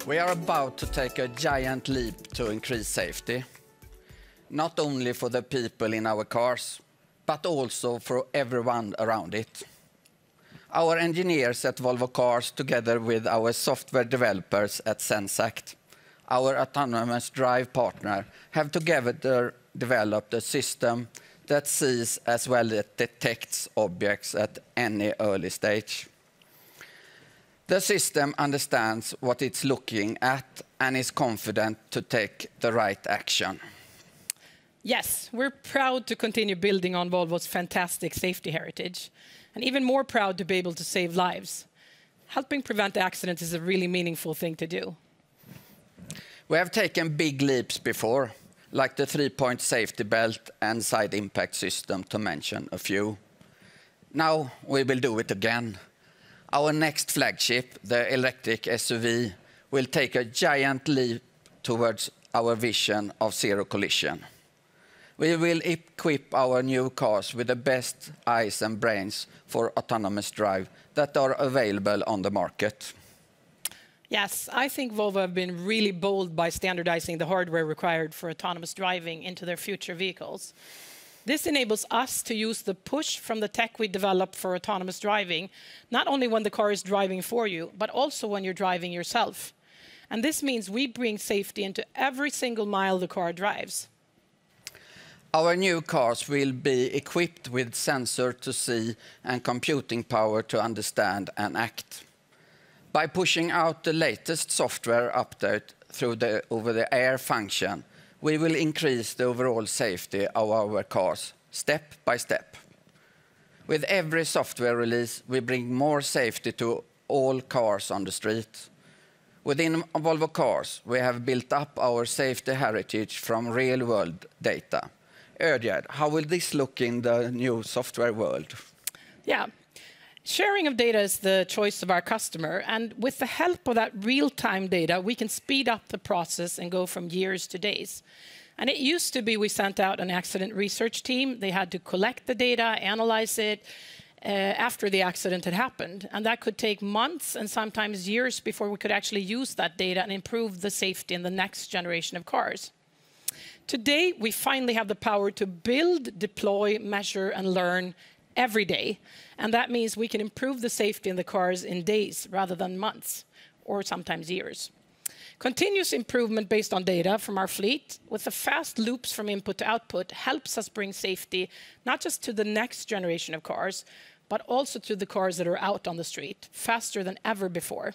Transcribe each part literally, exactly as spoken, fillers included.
We are about to take a giant leap to increase safety, not only for the people in our cars, but also for everyone around it. Our engineers at Volvo Cars, together with our software developers at Zenseact, our autonomous drive partner, have together developed a system that sees as well as detects objects at any early stage. The system understands what it's looking at and is confident to take the right action. Yes, we're proud to continue building on Volvo's fantastic safety heritage, and even more proud to be able to save lives. Helping prevent accidents is a really meaningful thing to do. We have taken big leaps before, like the three-point safety belt and side impact system, to mention a few. Now we will do it again. Our next flagship, the electric S U V, will take a giant leap towards our vision of zero collision. We will equip our new cars with the best eyes and brains for autonomous drive that are available on the market. Yes, I think Volvo have been really bold by standardizing the hardware required for autonomous driving into their future vehicles. This enables us to use the push from the tech we developed for autonomous driving, not only when the car is driving for you, but also when you're driving yourself. And this means we bring safety into every single mile the car drives. Our new cars will be equipped with sensor to see and computing power to understand and act. By pushing out the latest software update through the over-the-air function, we will increase the overall safety of our cars step by step. With every software release, we bring more safety to all cars on the street. Within Volvo Cars, we have built up our safety heritage from real-world data. Ödjard, how will this look in the new software world? Yeah. Sharing of data is the choice of our customer, and with the help of that real-time data, we can speed up the process and go from years to days. And it used to be we sent out an accident research team. They had to collect the data, analyze it uh, after the accident had happened. And that could take months and sometimes years before we could actually use that data and improve the safety in the next generation of cars. Today, we finally have the power to build, deploy, measure, and learn every day. And that means we can improve the safety in the cars in days rather than months, or sometimes years. Continuous improvement based on data from our fleet, with the fast loops from input to output, helps us bring safety not just to the next generation of cars, but also to the cars that are out on the street, faster than ever before.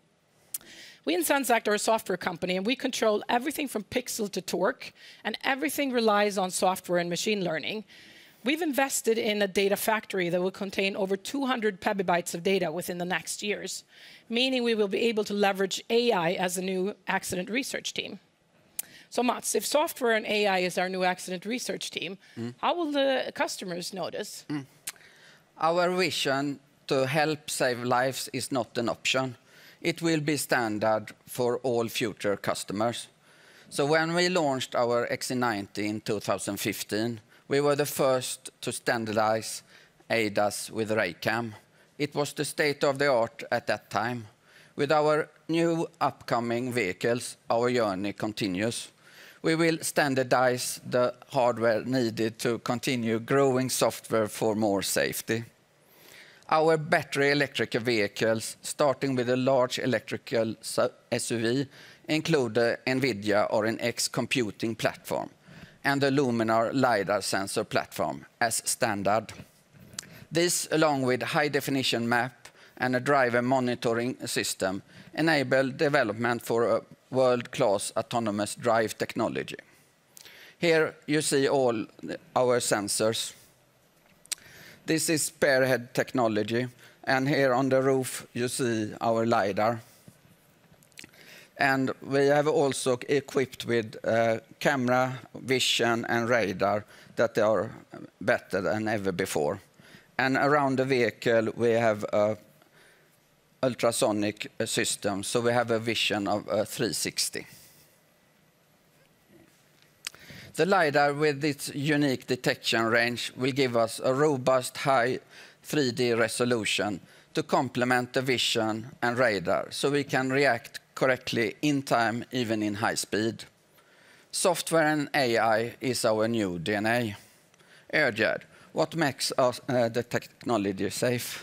We in Zenseact are a software company, and we control everything from pixel to torque, and everything relies on software and machine learning. We've invested in a data factory that will contain over two hundred petabytes of data within the next years, meaning we will be able to leverage A I as a new accident research team. So Mats, if software and A I is our new accident research team, mm. how will the customers notice? Mm. Our vision to help save lives is not an option. It will be standard for all future customers. So when we launched our X C ninety in two thousand fifteen, we were the first to standardize A D A S with RayCam. It was the state of the art at that time. With our new upcoming vehicles, our journey continues. We will standardize the hardware needed to continue growing software for more safety. Our battery electric vehicles, starting with a large electrical S U V, include the NVIDIA R N X computing platform and the Luminar LiDAR sensor platform as standard. This, along with high-definition map and a driver monitoring system, enable development for a world-class autonomous drive technology. Here you see all our sensors. This is Spearhead technology, and here on the roof you see our LiDAR. And we have also equipped with uh, camera, vision, and radar that are better than ever before. And around the vehicle, we have an ultrasonic system, so we have a vision of uh, three sixty. The LiDAR, with its unique detection range, will give us a robust, high three D resolution to complement the vision and radar, so we can react correctly in time, even in high speed. Software and A I is our new D N A. Ödjerd, what makes us, uh, the technology safe?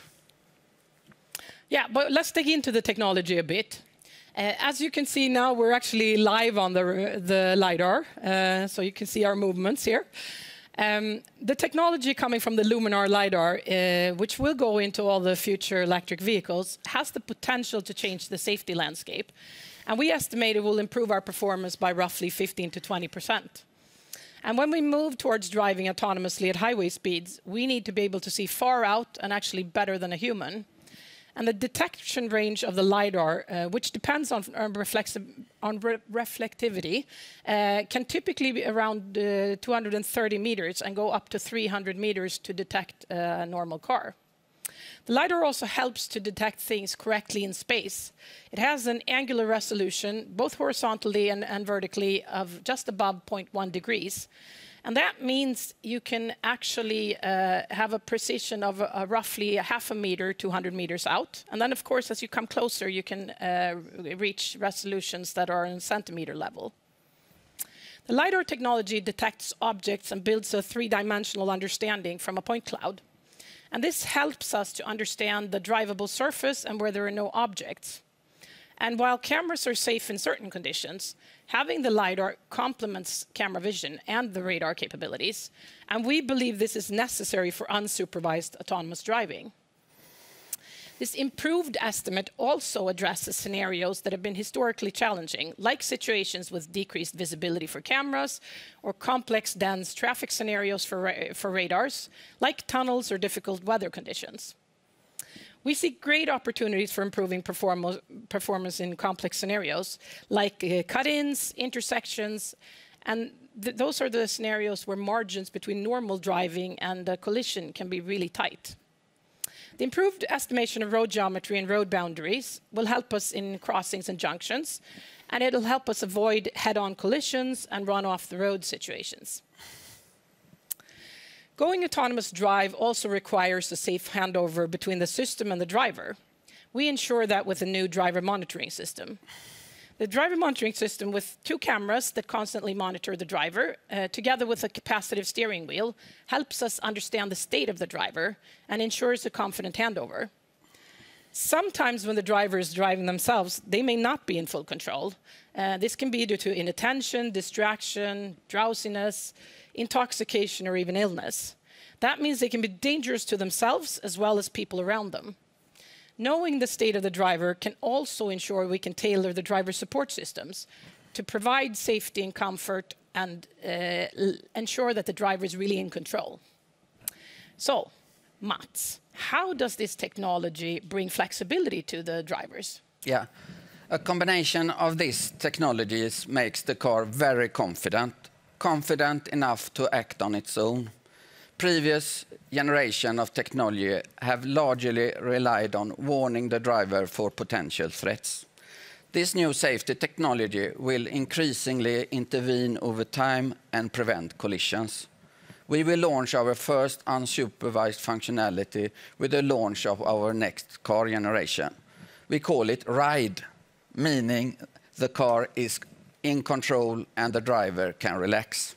Yeah, but let's dig into the technology a bit. Uh, as you can see now, we're actually live on the, the LiDAR, uh, so you can see our movements here. Um, the technology coming from the Luminar LiDAR, uh, which will go into all the future electric vehicles, has the potential to change the safety landscape. And we estimate it will improve our performance by roughly fifteen to twenty percent. And when we move towards driving autonomously at highway speeds, we need to be able to see far out and actually better than a human. And the detection range of the LiDAR, uh, which depends on, on, on re reflectivity, uh, can typically be around uh, two hundred thirty meters and go up to three hundred meters to detect a normal car. The LiDAR also helps to detect things correctly in space. It has an angular resolution, both horizontally and, and vertically, of just above zero point one degrees. And that means you can actually uh, have a precision of uh, roughly a half a meter, two hundred meters out. And then, of course, as you come closer, you can uh, reach resolutions that are in centimeter level. The LiDAR technology detects objects and builds a three-dimensional understanding from a point cloud. And this helps us to understand the drivable surface and where there are no objects. And while cameras are safe in certain conditions, having the LiDAR complements camera vision and the radar capabilities. And we believe this is necessary for unsupervised autonomous driving. This improved estimate also addresses scenarios that have been historically challenging, like situations with decreased visibility for cameras or complex, dense traffic scenarios for, ra for radars, like tunnels or difficult weather conditions. We see great opportunities for improving perform performance in complex scenarios, like uh, cut-ins, intersections, and th those are the scenarios where margins between normal driving and uh, collision can be really tight. The improved estimation of road geometry and road boundaries will help us in crossings and junctions, and it'll help us avoid head-on collisions and run-off-the-road situations. Going autonomous drive also requires a safe handover between the system and the driver. We ensure that with a new driver monitoring system. The driver monitoring system with two cameras that constantly monitor the driver, uh, together with a capacitive steering wheel, helps us understand the state of the driver and ensures a confident handover. Sometimes when the driver is driving themselves, they may not be in full control. Uh, this can be due to inattention, distraction, drowsiness, intoxication, or even illness. That means they can be dangerous to themselves as well as people around them. Knowing the state of the driver can also ensure we can tailor the driver support systems to provide safety and comfort and uh, ensure that the driver is really in control. So, Mats, how does this technology bring flexibility to the drivers? Yeah, a combination of these technologies makes the car very confident, confident enough to act on its own. Previous generation of technology have largely relied on warning the driver for potential threats. This new safety technology will increasingly intervene over time and prevent collisions. We will launch our first unsupervised functionality with the launch of our next car generation. We call it RIDE, meaning the car is in control and the driver can relax.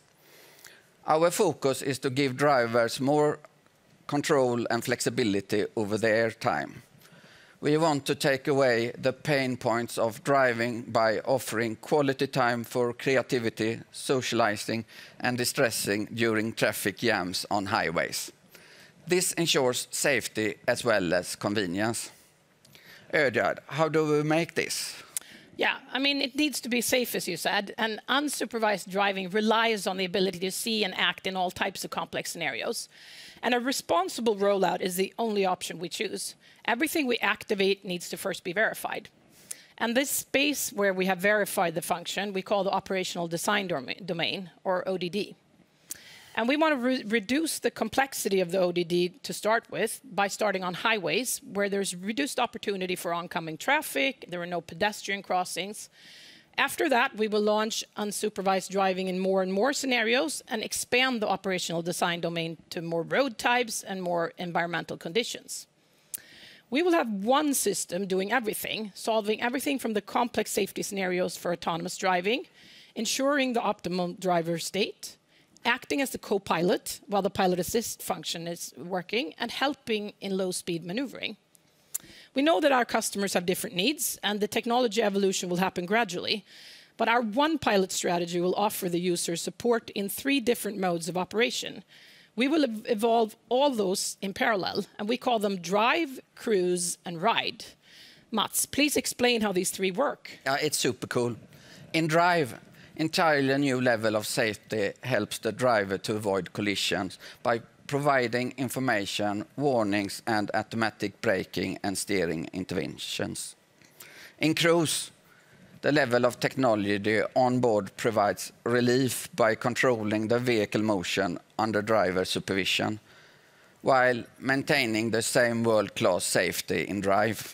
Our focus is to give drivers more control and flexibility over their time. We want to take away the pain points of driving by offering quality time for creativity, socializing, and distressing during traffic jams on highways. This ensures safety as well as convenience. Ödjerd, how do we make this? Yeah, I mean, it needs to be safe, as you said, and unsupervised driving relies on the ability to see and act in all types of complex scenarios. And a responsible rollout is the only option we choose. Everything we activate needs to first be verified. And this space where we have verified the function, we call the operational design domain, or O D D. And we want to re reduce the complexity of the O D D to start with by starting on highways where there's reduced opportunity for oncoming traffic, there are no pedestrian crossings. After that, we will launch unsupervised driving in more and more scenarios and expand the operational design domain to more road types and more environmental conditions. We will have one system doing everything, solving everything from the complex safety scenarios for autonomous driving, ensuring the optimal driver state, acting as the co-pilot while the pilot assist function is working, and helping in low-speed maneuvering. We know that our customers have different needs, and the technology evolution will happen gradually. But our one pilot strategy will offer the user support in three different modes of operation. We will ev evolve all those in parallel, and we call them drive, cruise, and ride. Mats, please explain how these three work. Uh, it's super cool. In drive, entirely new level of safety helps the driver to avoid collisions by providing information, warnings, and automatic braking and steering interventions. In cruise, the level of technology on board provides relief by controlling the vehicle motion under driver supervision, while maintaining the same world-class safety in drive.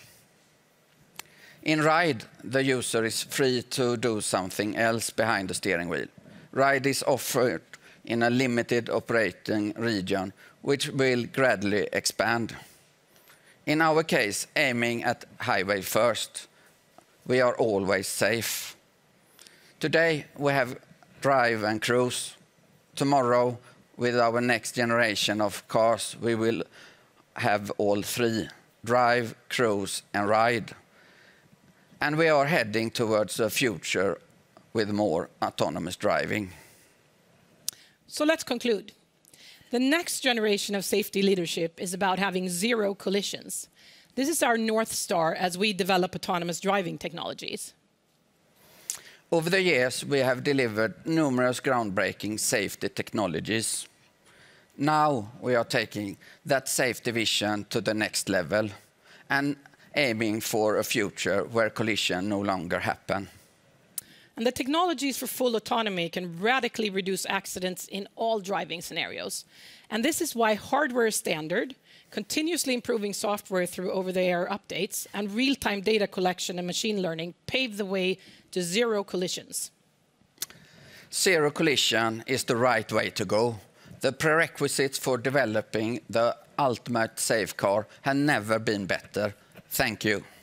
In ride, the user is free to do something else behind the steering wheel. Ride is offered in a limited operating region, which will gradually expand. In our case, aiming at highway first, we are always safe. Today, we have drive and cruise. Tomorrow, with our next generation of cars, we will have all three: drive, cruise, and ride. And we are heading towards a future with more autonomous driving. So let's conclude. The next generation of safety leadership is about having zero collisions. This is our North Star as we develop autonomous driving technologies. Over the years, we have delivered numerous groundbreaking safety technologies. Now we are taking that safety vision to the next level and aiming for a future where collisions no longer happen. And the technologies for full autonomy can radically reduce accidents in all driving scenarios. And this is why hardware is standard, continuously improving software through over-the-air updates, and real-time data collection and machine learning pave the way to zero collisions. Zero collision is the right way to go. The prerequisites for developing the ultimate safe car have never been better. Thank you.